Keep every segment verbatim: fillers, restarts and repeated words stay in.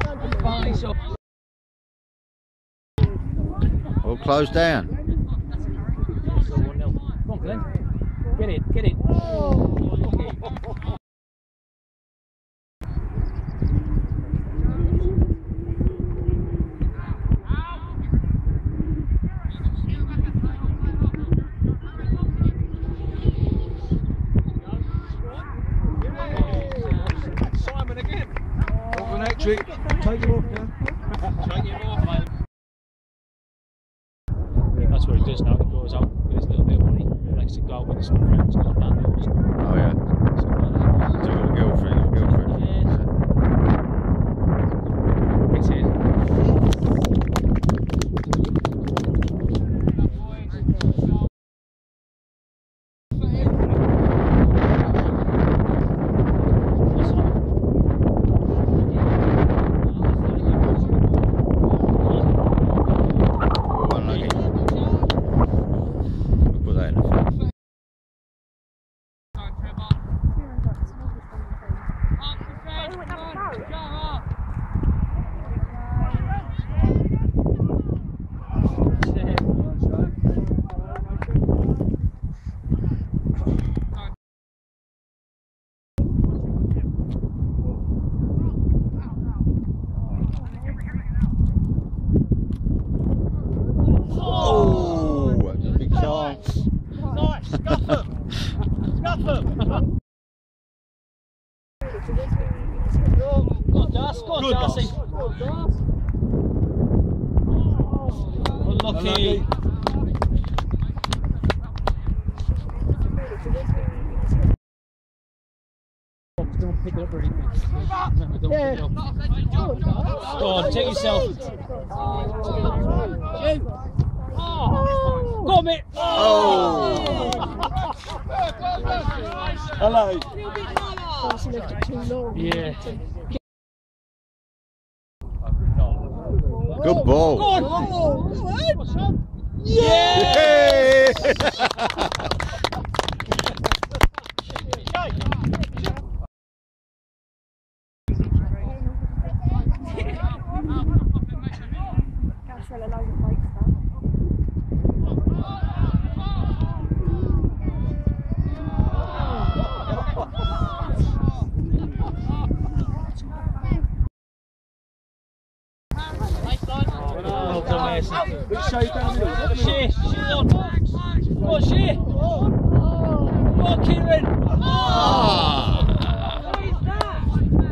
All closed down. Come on, Glenn. Get it, get it. Oh, Simon again. Off an hat-trick. Take him off now. Take him off, mate. that's what he does now. He goes out with his little bit of money. He likes to go out with his friends, goes bandos. Oh yeah. Stuff like that. So you've got a girlfriend, a girlfriend. Yes. It's it. Good, Darcy. Unlucky. Don't pick it up or anything. Remember, don't pick it up. Go on, take yourself. Go on, mate. Oh! Hello. Yeah. Good ball. Go on. Yeah! Well done, Mason. Which shape down here? She, she's on. Go on, she. Go on, Kieran. Ah! What is that?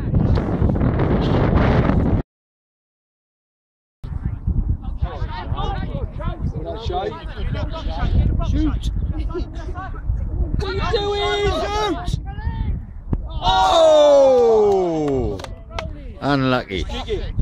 That shape. Shoot. What are you doing? Shoot! Oh! Unlucky.